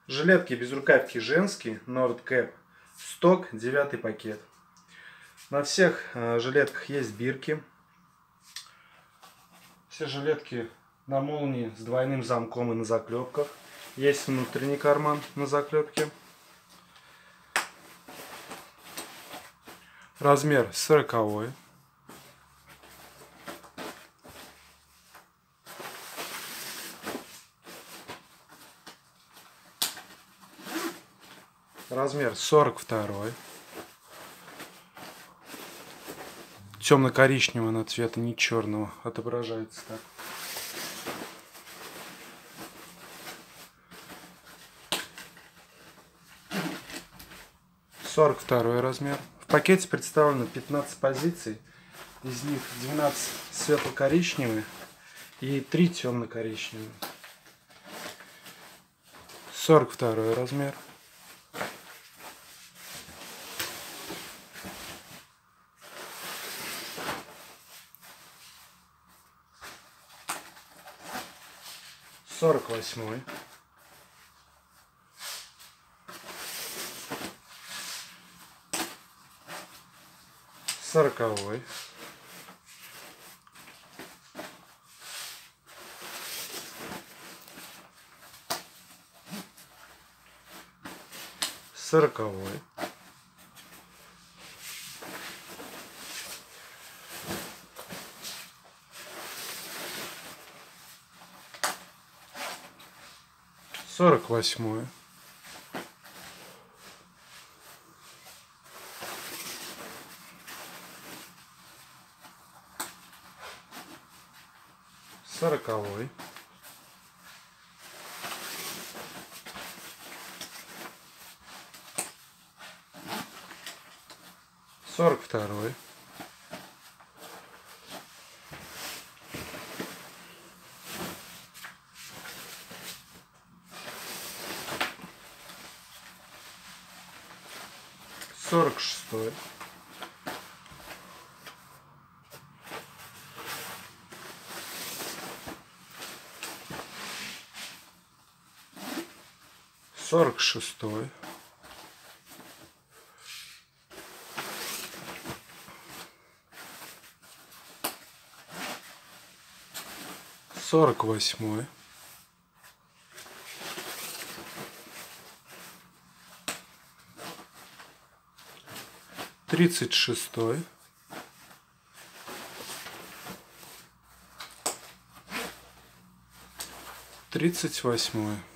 Жилетки без рукавки женские, Nordcap, сток, 9 пакет. На всех жилетках есть бирки. Все жилетки на молнии с двойным замком и на заклепках. Есть внутренний карман на заклепке. Размер 40. Размер 42. Темно-коричневого на цвета, не черного. Отображается так. Сорок второй размер. В пакете представлено 15 позиций. Из них 12 светло-коричневые и 3 темно-коричневые. 42 размер. Сорок восьмой. Сороковой. Сороковой. Сорок восьмой. Сороковой. Сорок второй. Сорок шестой. Сорок шестой. Сорок восьмой. Тридцать шестой. Тридцать восьмой.